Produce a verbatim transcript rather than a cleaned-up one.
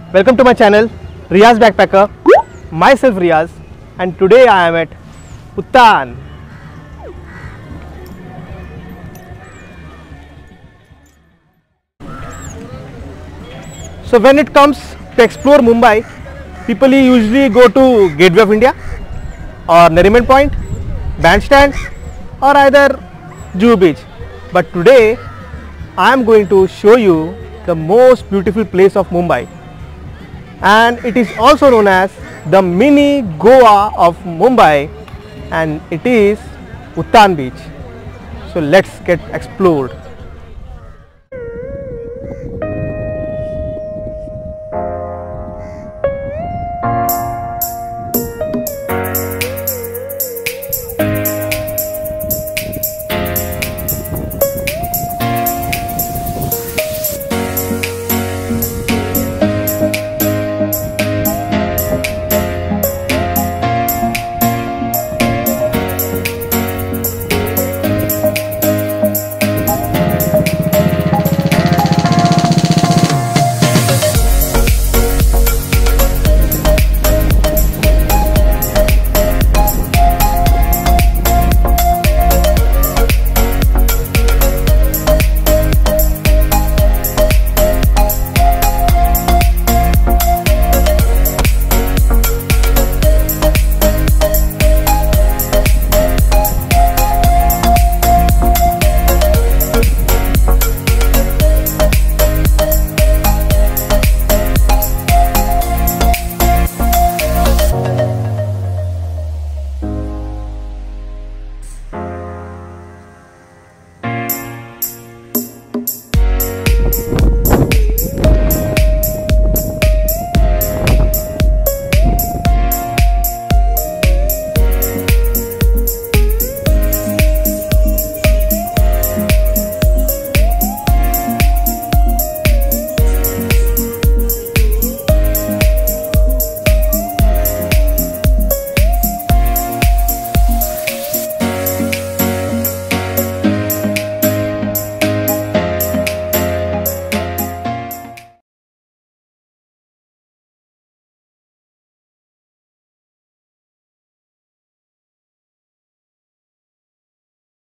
Welcome to my channel, Riaz Backpacker. Myself Riaz, and today I am at Uttan. So when it comes to explore Mumbai, people usually go to Gateway of India or Nariman Point, Bandstand, or either Juhu Beach. But today I am going to show you the most beautiful place of Mumbai, and it is also known as the mini Goa of Mumbai, and it is Uttan Beach. So let's get explored.